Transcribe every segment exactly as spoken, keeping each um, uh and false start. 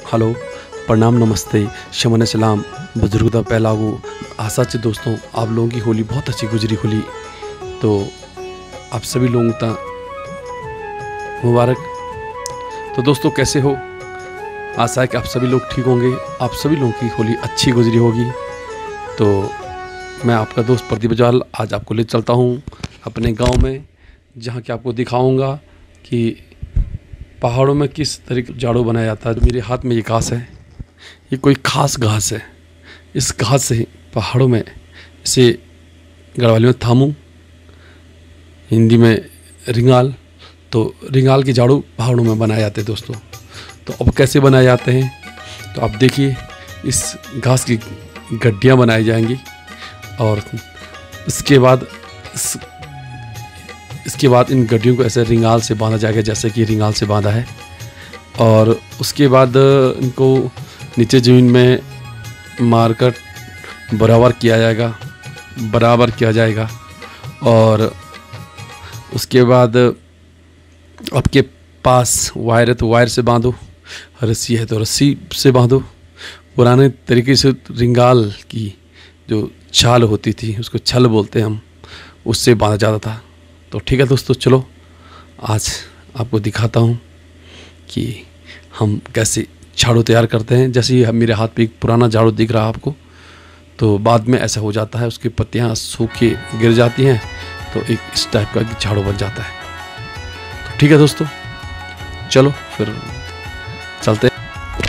Hello, प्रणाम, नमस्ते, शमन सलाम, बुजुर्ग दा पहला वो आशा से दोस्तों आप लोगों की होली बहुत अच्छी गुजरी होली। तो आप सभी लोगों का मुबारक। तो दोस्तों कैसे हो? आशा है कि आप सभी लोग ठीक होंगे, आप सभी लोगों की होली अच्छी गुजरी होगी। तो मैं आपका दोस्त प्रदीप जाल आज आपको ले चलता हूँ अपने गांव में, जहाँ कि आपको दिखाऊंगा कि पहाड़ों में किस तरीके झाड़ू बनाया जाता है। मेरे हाथ में ये घास है, ये कोई ख़ास घास है। इस घास से पहाड़ों में इसे गढ़वाली में थामू, हिंदी में रिंगाल, तो रिंगाल के झाड़ू पहाड़ों में बनाए जाते हैं दोस्तों। तो अब कैसे बनाए जाते हैं तो आप देखिए, इस घास की गड्डियाँ बनाई जाएंगी और इसके बाद इस, इसके बाद इन गड्डियों को ऐसे रिंगाल से बांधा जाएगा, जैसे कि रिंगाल से बांधा है। और उसके बाद इनको नीचे ज़मीन में मारकर बराबर किया जाएगा बराबर किया जाएगा और उसके बाद आपके पास वायर है तो वायर से बांधो, रस्सी है तो रस्सी से बांधो। पुराने तरीके से रिंगाल की जो छाल होती थी, उसको छल बोलते हैं हम, उससे बांधा जाता था। तो ठीक है दोस्तों, चलो आज आपको दिखाता हूँ कि हम कैसे झाड़ू तैयार करते हैं। जैसे ही मेरे हाथ पे एक पुराना झाड़ू दिख रहा है आपको, तो बाद में ऐसा हो जाता है, उसकी पत्तियाँ सूख के गिर जाती हैं, तो एक इस टाइप का झाड़ू बन जाता है। तो ठीक है दोस्तों, चलो फिर चलते हैं।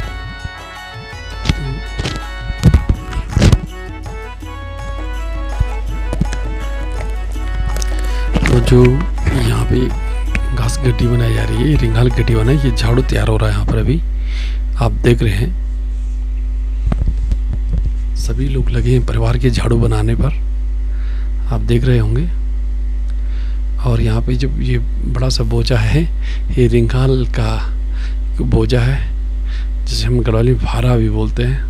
तो जो यहाँ पे घास गड्डी बनाई जा रही है, रिंगाल गड्डी बनाई, ये झाड़ू तैयार हो रहा है यहाँ पर। अभी आप देख रहे हैं सभी लोग लगे हैं परिवार के झाड़ू बनाने पर, आप देख रहे होंगे। और यहाँ पे जब ये बड़ा सा बोझा है, ये रिंगाल का बोझा है, जिसे हम गढ़वाली में भारा भी बोलते हैं।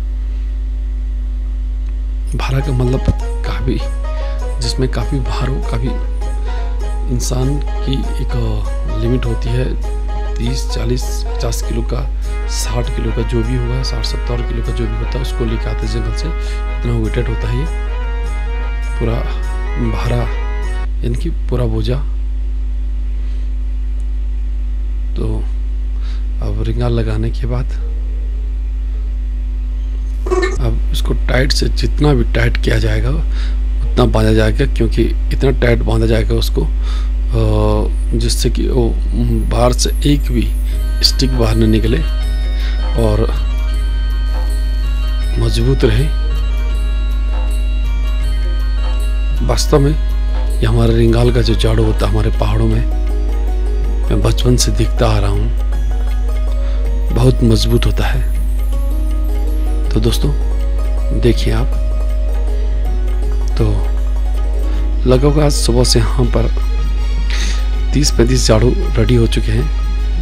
भारा का मतलब काफ़ी, जिसमें काफ़ी भार हो, काफ़ी इंसान की एक लिमिट होती है, तीस चालीस पचास किलो का, साठ किलो का जो भी होगा, साठ सत्तर किलो का जो भी होता है, उसको लेके आते हैं जंगल से। इतना वेटेड होता है ये पूरा भारा, यानी कि पूरा बोझा। तो अब रिंगाल लगाने के बाद अब इसको टाइट से, जितना भी टाइट किया जाएगा उतना बांधा जाएगा, क्योंकि इतना टाइट बांधा जाएगा उसको जिससे कि वो बाहर से एक भी स्टिक बाहर न निकले और मजबूत रहे। वास्तव में ये हमारे रिंगाल का जो झाड़ू होता है हमारे पहाड़ों में, मैं बचपन से देखता आ रहा हूँ, बहुत मजबूत होता है। तो दोस्तों देखिए आप, तो लगभग आज सुबह से यहाँ पर तीस पैंतीस झाड़ू रेडी हो चुके हैं।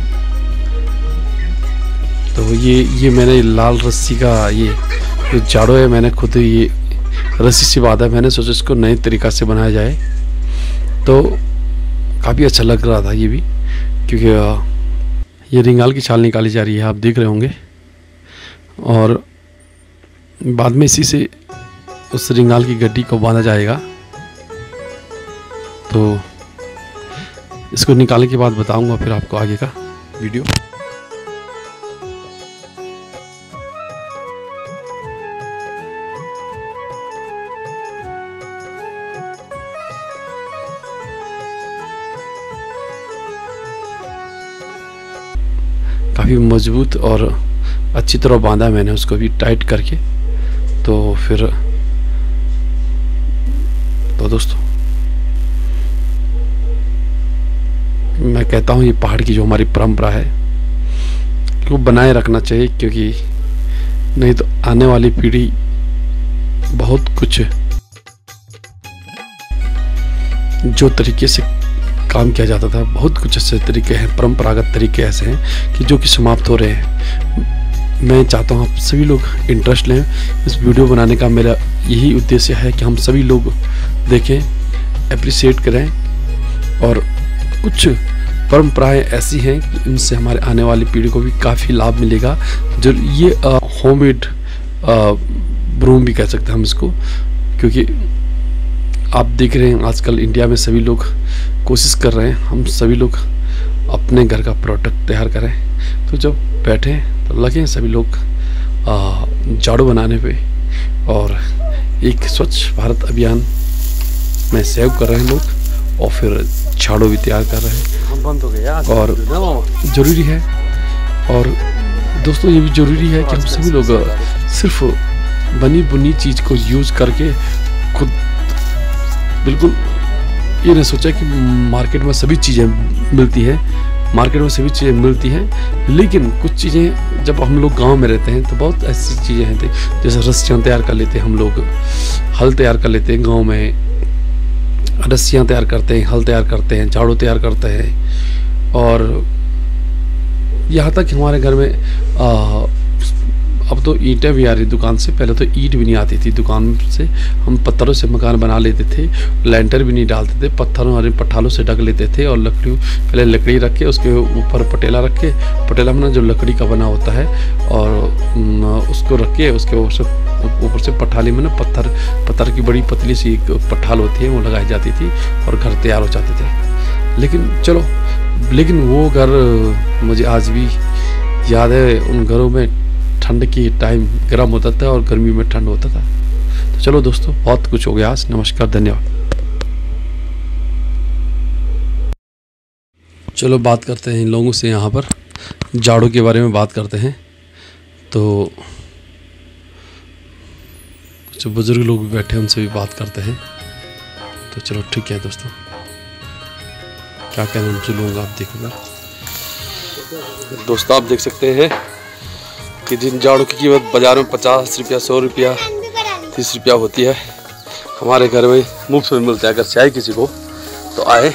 तो ये ये मैंने लाल रस्सी का ये जो झाड़ू है, मैंने खुद ये रस्सी से बांधा है। मैंने सोचा इसको नए तरीक़ा से बनाया जाए, तो काफ़ी अच्छा लग रहा था ये भी, क्योंकि ये रिंगाल की छाल निकाली जा रही है, आप देख रहे होंगे। और बाद में इसी से उस रिंगाल की गड्डी को बांधा जाएगा। तो इसको निकालने के बाद बताऊंगा फिर आपको आगे का वीडियो। काफ़ी मजबूत और अच्छी तरह बांधा मैंने उसको भी टाइट करके। तो फिर तो दोस्तों मैं कहता हूँ ये पहाड़ की जो हमारी परंपरा है वो बनाए रखना चाहिए, क्योंकि नहीं तो आने वाली पीढ़ी बहुत कुछ जो तरीके से काम किया जाता था, बहुत कुछ ऐसे तरीके हैं, परंपरागत तरीके ऐसे हैं कि जो कि समाप्त हो रहे हैं। मैं चाहता हूँ आप सभी लोग इंटरेस्ट लें इस वीडियो बनाने का। मेरा यही उद्देश्य है कि हम सभी लोग देखें, एप्रिशिएट करें और कुछ परंपराएं ऐसी हैं कि इनसे हमारे आने वाली पीढ़ी को भी काफ़ी लाभ मिलेगा। जो ये होममेड ब्रूम भी कह सकते हैं हम इसको, क्योंकि आप देख रहे हैं आजकल इंडिया में सभी लोग कोशिश कर रहे हैं हम सभी लोग अपने घर का प्रोडक्ट तैयार करें। तो जब बैठे तो लगे सभी लोग झाड़ू बनाने पे और एक स्वच्छ भारत अभियान में सेव कर रहे हैं लोग, और फिर झाड़ू भी तैयार कर रहे हैं। हम बंद हो गए और ज़रूरी है। और दोस्तों ये भी ज़रूरी है कि हम सभी लोग सिर्फ बनी बुनी चीज़ को यूज़ करके खुद बिल्कुल ये नहीं सोचा कि मार्केट में सभी चीज़ें मिलती हैं, मार्केट में सभी चीज़ें मिलती हैं, लेकिन कुछ चीज़ें जब हम लोग गांव में रहते हैं तो बहुत ऐसी चीज़ें हैं, जैसे रस्सियाँ तैयार कर लेते हैं हम लोग, हल तैयार कर लेते हैं गांव में, रस्सियाँ तैयार करते हैं, हल तैयार करते हैं, झाड़ू तैयार करते हैं। और यहाँ तक हमारे घर में आ, अब तो ईंटें भी आ रही दुकान से, पहले तो ईंट भी नहीं आती थी दुकान से, हम पत्थरों से मकान बना लेते थे, लैंटर भी नहीं डालते थे, पत्थरों और पठालों से ढक लेते थे। और लकड़ी पहले लकड़ी रख के उसके ऊपर पटेला रख के, पटेला में जो लकड़ी का बना होता है, और उसको रख के उसके ऊपर से ऊपर से पठाली में ना पत्थर पत्थर की बड़ी पतली सी एक पठाल होती है वो लगाई जाती थी और घर तैयार हो जाते थे। लेकिन चलो, लेकिन वो घर मुझे आज भी याद है, उन घरों में ठंड की टाइम गर्म होता था और गर्मी में ठंड होता था। तो चलो दोस्तों, बहुत कुछ हो गया आज। नमस्कार, धन्यवाद। चलो बात करते हैं इन लोगों से, यहाँ पर झाड़ू के बारे में बात करते हैं। तो कुछ बुजुर्ग लोग भी बैठे हैं, उनसे भी बात करते हैं। तो चलो ठीक है दोस्तों, क्या कहना उनसे लोग आप देखोगे। दोस्तों आप देख सकते हैं कि जिन झाड़ू की कीमत बाज़ार में पचास रुपया, सौ रुपया, तीस रुपया होती है, हमारे घर में मुफ्त में मिलता है। अगर चाहिए किसी को तो आए।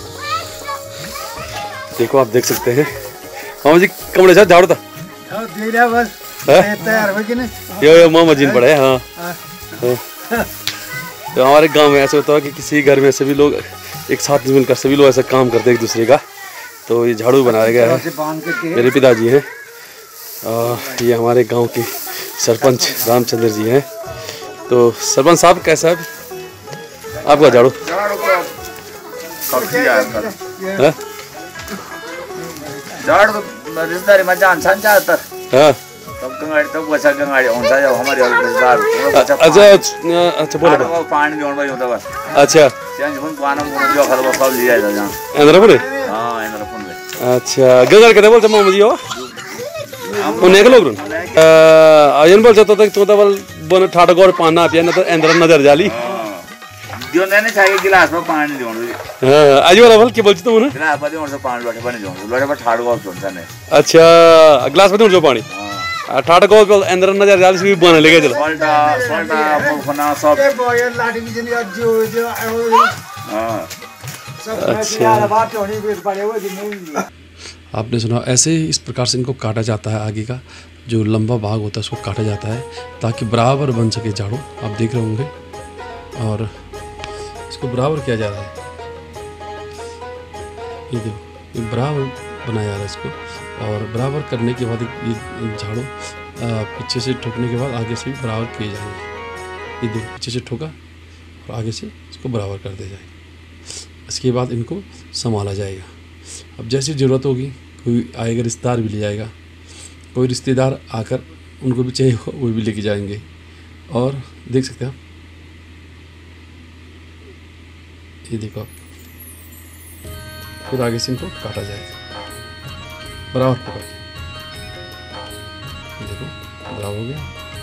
देखो आप देख सकते हैं मामा जी कमरे साथ झाड़ू था बस तैयार हो कि नहीं, यो यो मामा जी ने पड़ा है। हाँ, हाँ। तो हमारे गांव में ऐसा होता है कि किसी घर में सभी लोग एक साथ मिलकर सभी लोग ऐसा काम करते हैं एक दूसरे का। तो ये झाड़ू बनाया गया है, मेरे पिताजी हैं, ये हमारे गांव के सरपंच रामचंद्र जी हैं। तो सरपंच साहब कैसा है आपका झाड़ू? झाड़ू तो रिश्तेदारी में जान सान ज्यादातर। हाँ। तब गंगाड़ी तब बचा गंगाड़ी होता है हमारे रिश्तेदार। अच्छा अच्छा बोलो। वो पानी जोड़ में होता बस। अच्छा। चेंज फोन पाना मुझे जो खरबा सब लिया जाता जहाँ। इंद्रपुर? हाँ इंद्रपुर में। अच्छा गंगाड़ कहते बोलते मामा जी हो? उन्हें के लोग रुन? आयन बोल जाता था कि तो तब बन ठाट गौर पाना पिया न तो इंद्र नजर जाली। जो मैंने चाहिए गिलास में पानी जोड़ दी। हाँ आज वाला बोल क्या बोलते तुम उन्हें? गिलास में जोड़ से पानी लोटे पानी जोड़ लोटे पर ठाट गौर जोड़ता नहीं। अच्छा गिलास में जोड़ पानी। हाँ ठाट गौर पे इंद्र नजर जाली से भी बना लेके चलो। सोल्टा सोल्टा फुफना सब। हाँ। अच्छा। आपने सुना ऐसे ही इस प्रकार से इनको काटा जाता है, आगे का जो लंबा भाग होता है उसको काटा जाता है ताकि बराबर बन सके झाड़ू। आप देख रहे होंगे और इसको बराबर किया जा रहा है। ये देखो ये बराबर बनाया जा रहा है इसको, और बराबर करने के बाद ये झाड़ू पीछे से ठोकने के बाद आगे से भी बराबर किए जाएंगे। ये देखो पीछे से ठोका और आगे से इसको बराबर कर दिया जाएगा। इसके बाद इनको संभाला जाएगा। अब जैसी ज़रूरत होगी कोई आएगा रिश्तेदार भी ले जाएगा, कोई रिश्तेदार आकर उनको भी चाहिए वो भी लेके जाएंगे। और देख सकते हैं आप, ये देखो आप, फिर आगे से इनको काटा जाएगा बराबर पकड़ के। देखो बराबर हो गया।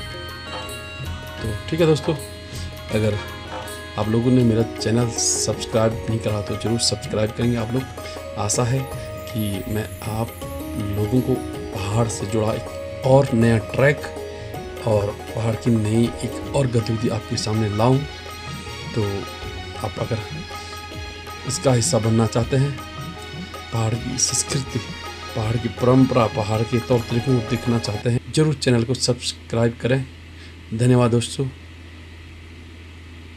तो ठीक है दोस्तों, अगर आप लोगों ने मेरा चैनल सब्सक्राइब नहीं करा तो ज़रूर सब्सक्राइब करेंगे आप लोग। आशा है कि मैं आप लोगों को पहाड़ से जुड़ा एक और नया ट्रैक और पहाड़ की नई एक और गतिविधि आपके सामने लाऊं। तो आप अगर इसका हिस्सा बनना चाहते हैं, पहाड़ की संस्कृति, पहाड़ की परंपरा, पहाड़ के तौर तरीकों को देखना चाहते हैं, ज़रूर चैनल को सब्सक्राइब करें। धन्यवाद दोस्तों,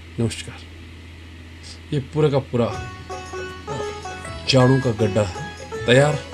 नमस्कार। ये पूरा का पूरा झाड़ू का गड्ढा तैयार।